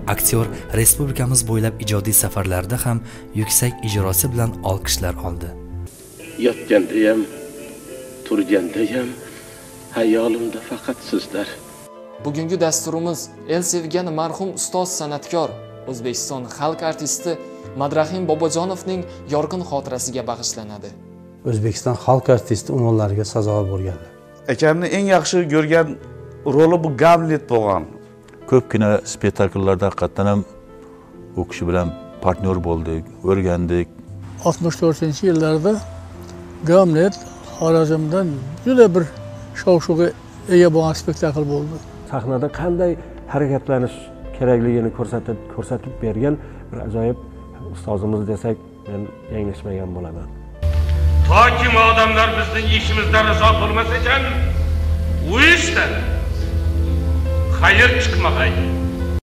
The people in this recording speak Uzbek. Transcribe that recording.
Aktyor respublikamiz bo'ylab ijodiy safarlarda ham yuksak ijrosi bilan olqishlar oldi. Yotganda ham, turganda ham hayolimda faqat sizlar. Bugungi dasturimiz el sevgan marhum ustoz san'atkor, O'zbekiston xalq artisti Madrahim Bobojonovning yorqin xotirasiga bag'ishlanadi. O'zbekiston xalq artisti unvonlariga sazovor bo'lganlar. Akamni eng yaxshi ko'rgan roli bu Gamlet bo'lgan. Ko'pgina spektakllarda haqiqatan ham u kishi bilan partnyor bo'ldik, o'rgandik. 64-yillarda Gamlet Xorazmdan juda bir shov-shuvga ega bo'lgan spektakl bo'ldi. Sahnada qanday harakatlanish kerakligini ko'rsatib bergan bir ajoyib ustozimiz desak, men yanglishmagan bo'laman. Toki odamlar bizning ishimizdan rizo bo'lmasa ekan, u ishdan xayr chiqmag'ay.